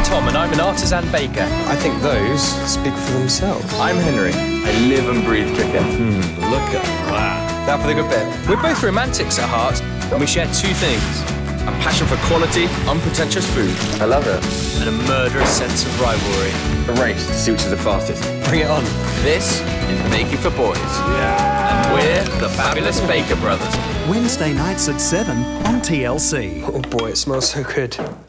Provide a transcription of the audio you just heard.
Tom and I'm an artisan baker. I think those speak for themselves. I'm Henry. I live and breathe chicken. Look at that. Now for the good bit. We're both romantics at heart and we share two things. A passion for quality, unpretentious food. I love it. And a murderous sense of rivalry. A race to see which is the fastest. Bring it on. This is Baking for Boys. Yeah. And we're the Fabulous Baker Brothers. Wednesday nights at 7 on TLC. Oh boy, it smells so good.